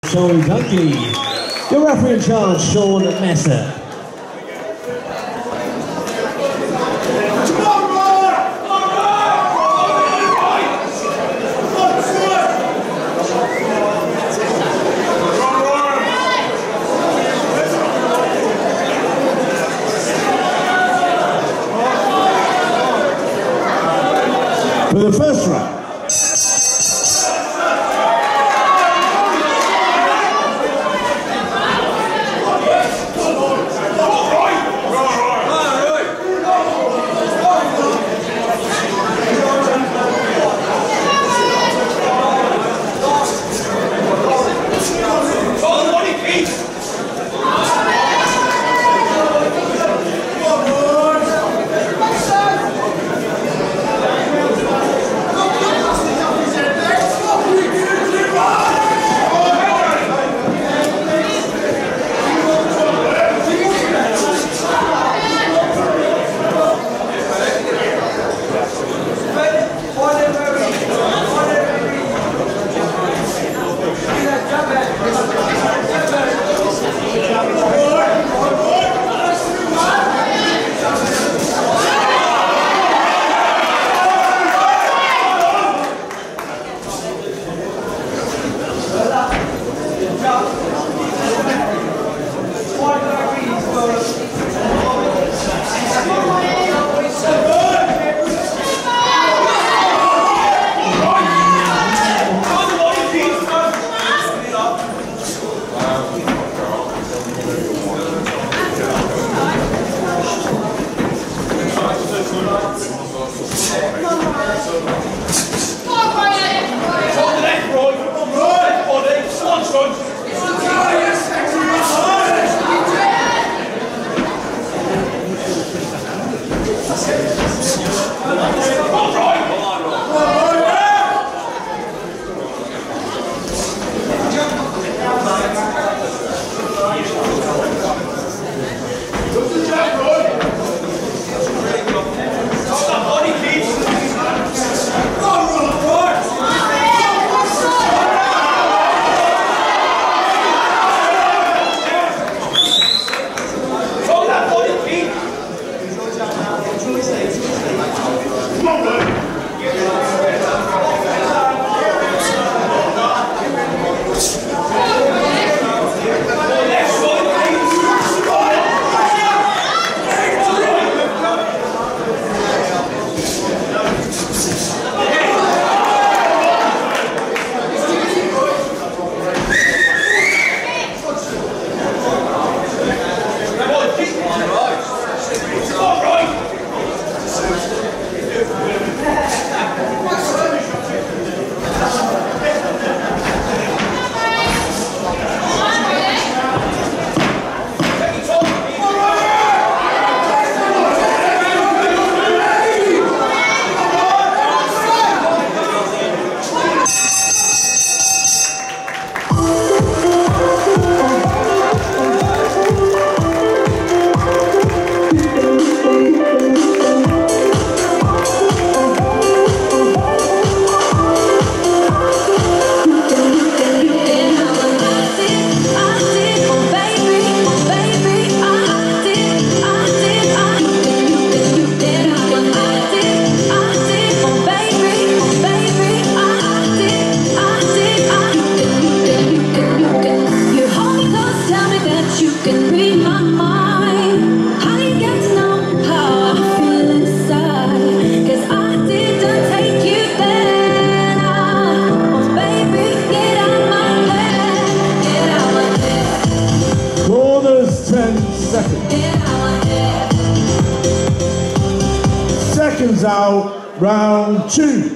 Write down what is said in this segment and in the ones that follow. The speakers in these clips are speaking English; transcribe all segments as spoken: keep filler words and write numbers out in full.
Sean Dunkley. Your referee in charge, Sean Messer. For the first round. Seconds out, round two.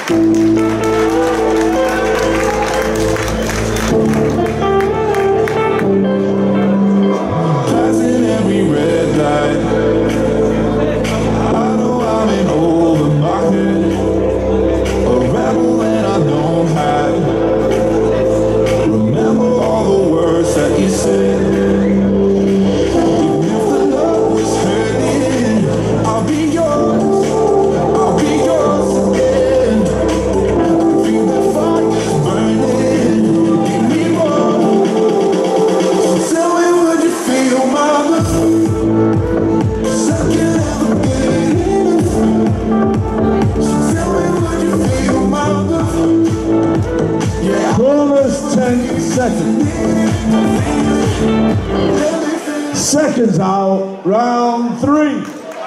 Passing every red light, I know I'm in over my head, a rebel and I don't hide. Remember all the words that you said. Even if the love was hurting, I'll be yours, I'll be yours again. I feel the fire's burning, give me more. So tell me, would you feel my love? 'Cause I can't ever get enough. So tell me, would you feel my love? Yeah. Bonus ten seconds. Seconds out, round three.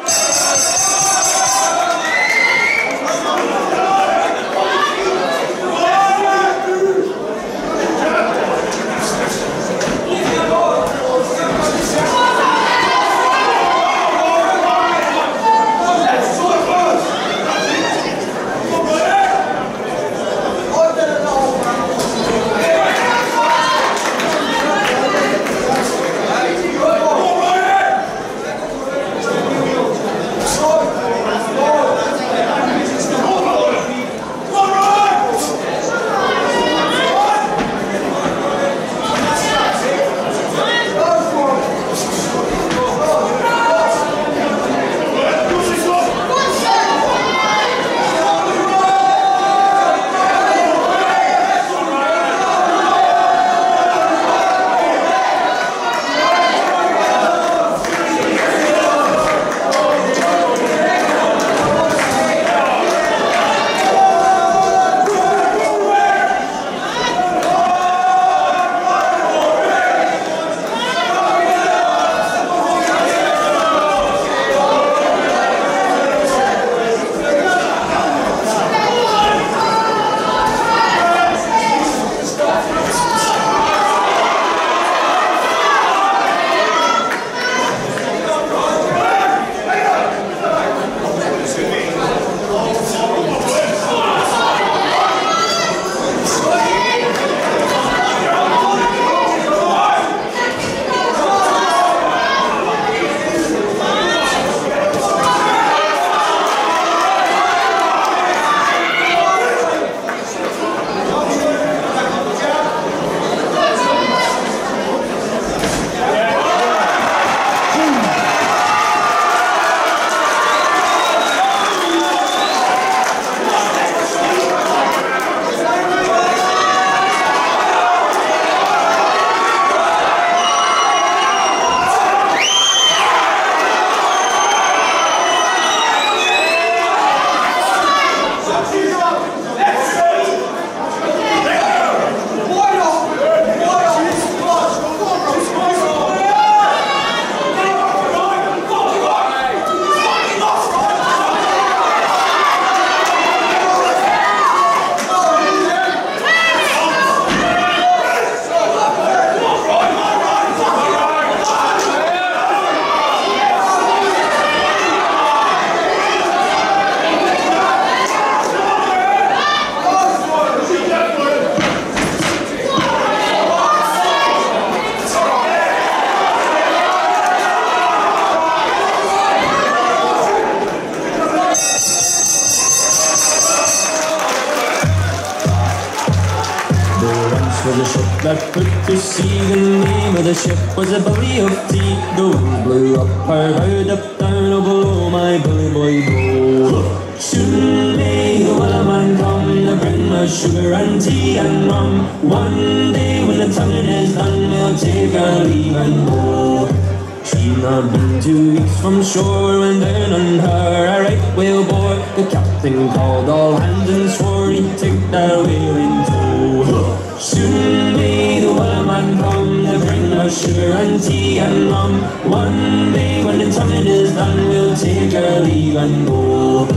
was a ship that put to sea. The name of the ship was a belly of tea. The wind blew up her bow, up down, oh below my bully boy blow. Soon may the wellerman come to bring us sugar and tea and rum. One day when the tonguing is done, we'll take our leave and go. She'd not been two weeks from shore when down on her a right whale bore. The captain called all hands and swore he'd take that whale in tow. Soon may the wellerman come to bring us sugar and tea and rum. One day when the tonguing is done, we'll take our leave and go.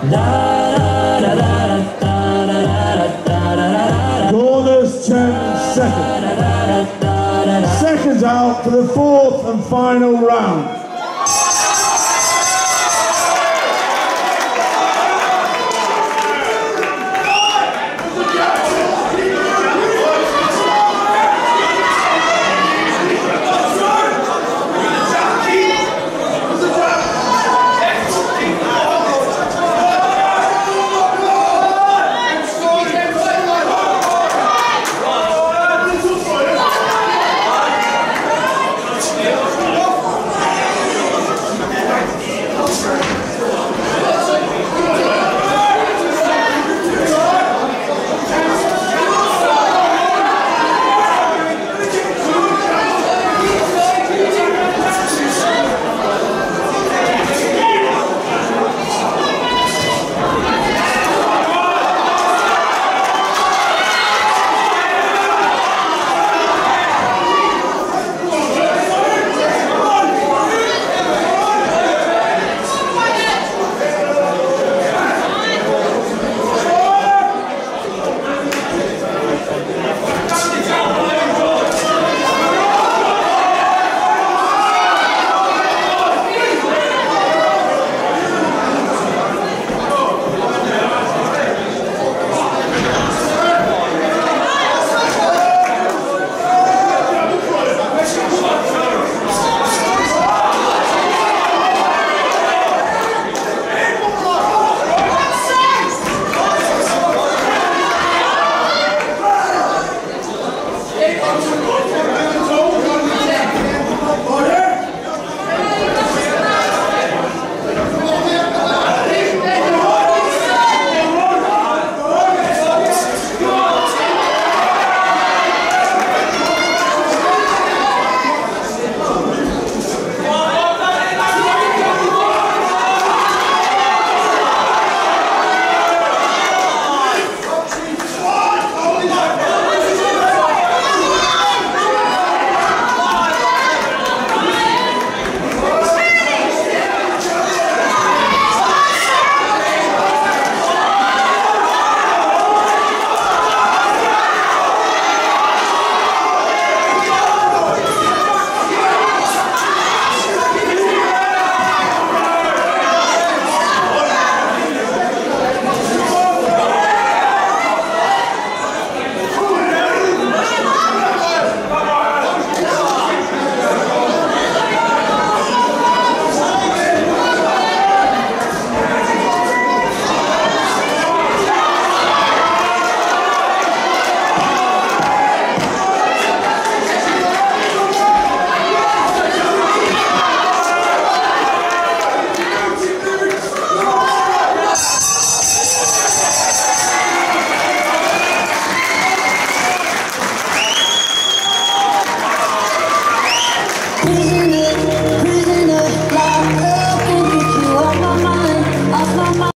Da da da da da da da da da da. Bonus ten seconds. Seconds out for the fourth and final round.